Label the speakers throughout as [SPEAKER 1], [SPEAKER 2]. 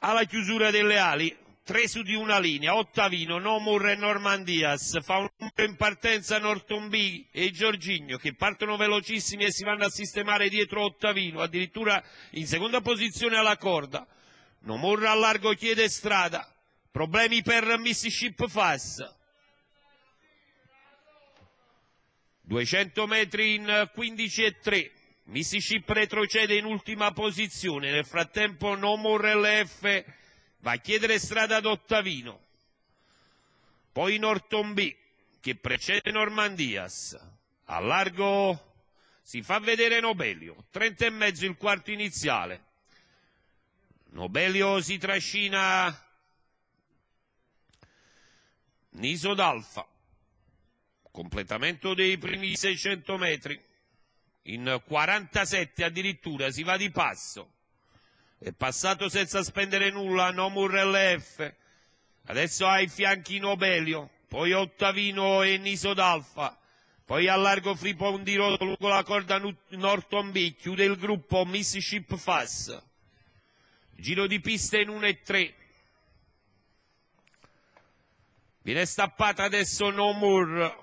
[SPEAKER 1] Alla chiusura delle ali, 3 su di una linea, Ottavino, Nomur e Normandias, fa un numero in partenza Norton B e Giorginio che partono velocissimi e si vanno a sistemare dietro Ottavino, addirittura in seconda posizione alla corda. Nomur a largo chiede strada, problemi per Mississippi Fast. 200 metri in 15,3. Mississippi retrocede in ultima posizione, nel frattempo Nomur LF va a chiedere strada ad Ottavino, poi Norton B che precede Normandias, a largo si fa vedere Nobelio, 30,5 il quarto iniziale, Nobelio si trascina Niso d'Alfa, completamento dei primi 600 metri. In 47 addirittura si va di passo, è passato senza spendere nulla Nomur LF, adesso ha ai fianchi Nobelio, poi Ottavino e Niso d'Alfa, poi a largo Fripondirosa lungo la corda Norton B, chiude il gruppo Mississippi Fast, giro di pista in 1,3, viene stappata adesso Nomur.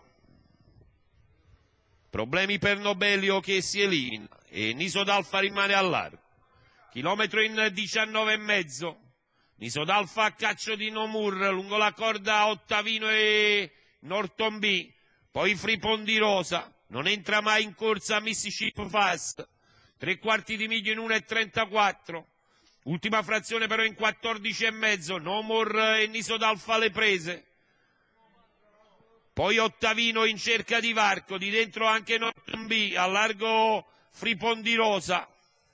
[SPEAKER 1] Problemi per Nobelio che si elimina e Niso d'Alfa rimane a largo. Chilometro in 19,5. Niso d'Alfa a caccio di Nomur, lungo la corda Ottavino e Norton B. Poi Fripondirosa, non entra mai in corsa Mississippi Fast. 3/4 di miglio in 1,34. Ultima frazione però in 14,5. Nomur e Niso d'Alfa le prese. Poi Ottavino in cerca di varco, di dentro anche Norton B, a largo Fripondirosa.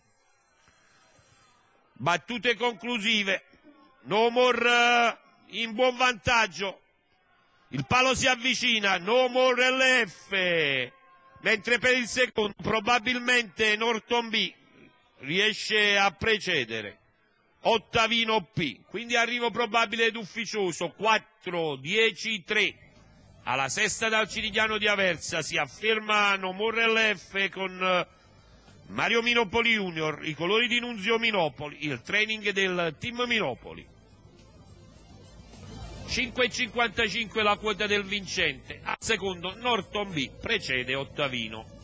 [SPEAKER 1] Battute conclusive, Nomur in buon vantaggio, il palo si avvicina, Nomur LF, mentre per il secondo probabilmente Norton B riesce a precedere Ottavino P, quindi arrivo probabile ed ufficioso, 4-10-3. Alla sesta dal Cirigliano di Aversa si afferma Nomur LF con Mario Minopoli Junior, i colori di Nunzio Minopoli, il training del team Minopoli. 5,55 la quota del vincente, al secondo Norton B precede Ottavino.